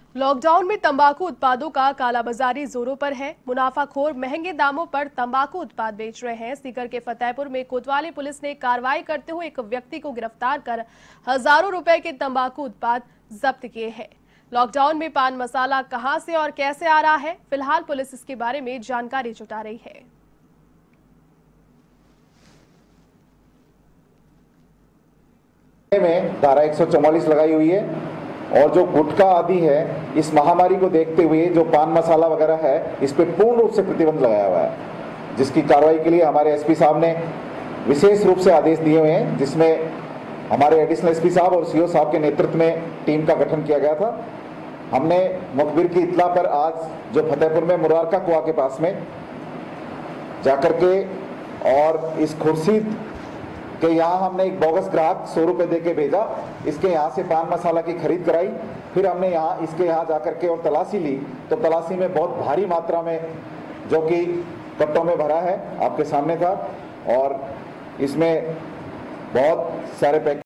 Lockdown में तंबाकू उत्पादों का कालाबाजारी जोरों पर है। मुनाफाखोर महंगे दामों पर तंबाकू उत्पाद बेच रहे हैं। सीकर के फतेहपुर में कोतवाली पुलिस ने कार्रवाई करते हुए एक व्यक्ति को गिरफ्तार कर हजारों रुपए के तंबाकू उत्पाद जब्त किए हैं। लॉकडाउन में पान मसाला कहां से और कैसे आ रहा है, फिलहाल पुलिस इसके बारे में जानकारी जुटा रही है। में धारा 144 लगाई हुई है और जो गुटखा आदि है, इस महामारी को देखते हुए जो पान मसाला वगैरह है, इस पे पूर्ण रूप से प्रतिबंध लगाया हुआ है, जिसकी कार्रवाई के लिए हमारे एसपी साहब ने विशेष रूप से आदेश दिए हुए हैं, जिसमें हमारे एडिशनल एसपी साहब और सीओ साहब के नेतृत्व में टीम का गठन किया गया था। हमने मुखबिर की इत्तला पर आज जो फतेहपुर में मुरारका कुआं के पास में जाकर के और इस खुर्शीद कि यहाँ हमने एक बोगस ग्राहक 100 रुपए दे के भेजा, इसके यहाँ से पान मसाला की खरीद कराई। फिर हमने इसके यहाँ जाकर के और तलाशी ली, तो तलाशी में बहुत भारी मात्रा में जो कि कट्टों में भरा है, आपके सामने था, और इसमें बहुत सारे पैकेट